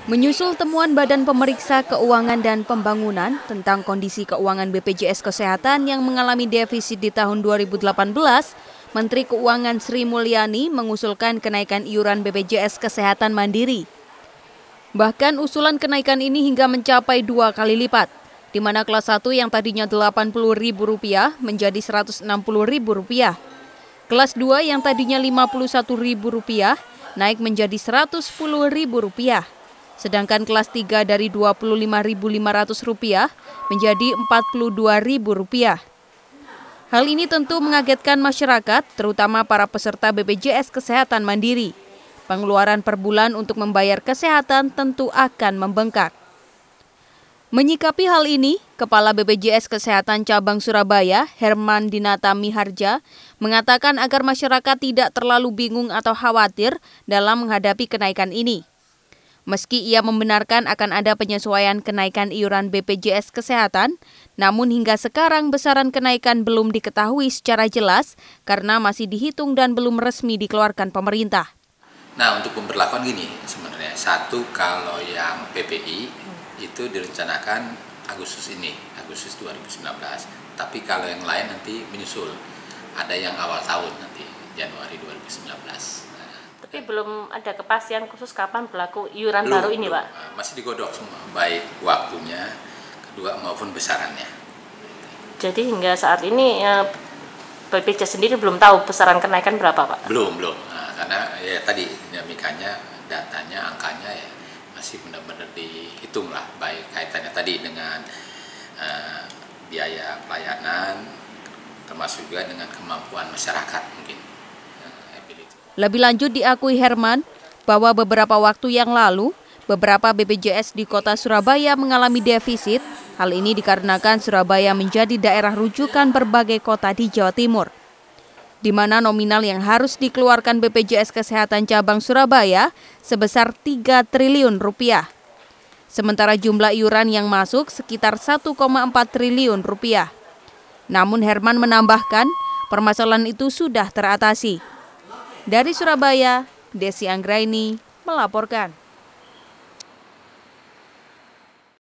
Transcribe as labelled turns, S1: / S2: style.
S1: Menyusul temuan Badan Pemeriksa Keuangan dan Pembangunan tentang kondisi keuangan BPJS Kesehatan yang mengalami defisit di tahun 2018, Menteri Keuangan Sri Mulyani mengusulkan kenaikan iuran BPJS Kesehatan Mandiri. Bahkan usulan kenaikan ini hingga mencapai 2 kali lipat, di mana kelas 1 yang tadinya Rp80.000 menjadi Rp160.000. Kelas 2 yang tadinya Rp51.000 naik menjadi Rp110.000. Sedangkan kelas 3 dari Rp25.500 menjadi Rp42.000. Hal ini tentu mengagetkan masyarakat, terutama para peserta BPJS Kesehatan Mandiri. Pengeluaran per bulan untuk membayar kesehatan tentu akan membengkak. Menyikapi hal ini, Kepala BPJS Kesehatan Cabang Surabaya, Herman Dinata Miharja, mengatakan agar masyarakat tidak terlalu bingung atau khawatir dalam menghadapi kenaikan ini. Meski ia membenarkan akan ada penyesuaian kenaikan iuran BPJS Kesehatan, namun hingga sekarang besaran kenaikan belum diketahui secara jelas karena masih dihitung dan belum resmi dikeluarkan pemerintah.
S2: Nah, untuk pemberlakuan gini sebenarnya, satu kalau yang PPI itu direncanakan Agustus 2019. Tapi kalau yang lain nanti menyusul, ada yang awal tahun nanti, Januari 2019.
S3: Tapi belum ada kepastian khusus kapan berlaku iuran baru ini, Pak?
S2: Masih digodok semua, baik waktunya, kedua maupun besarannya.
S3: Jadi hingga saat ini BPJS sendiri belum tahu besaran kenaikan berapa, Pak?
S2: Belum. Nah, karena ya tadi dinamikanya, datanya, angkanya ya masih benar-benar dihitung lah, baik kaitannya tadi dengan biaya pelayanan, termasuk juga dengan kemampuan masyarakat mungkin.
S1: Lebih lanjut diakui Herman bahwa beberapa waktu yang lalu, beberapa BPJS di kota Surabaya mengalami defisit. Hal ini dikarenakan Surabaya menjadi daerah rujukan berbagai kota di Jawa Timur, di mana nominal yang harus dikeluarkan BPJS Kesehatan Cabang Surabaya sebesar Rp3 triliun. Sementara jumlah iuran yang masuk sekitar Rp1,4 triliun. Namun Herman menambahkan, permasalahan itu sudah teratasi. Dari Surabaya, Desi Anggraini melaporkan.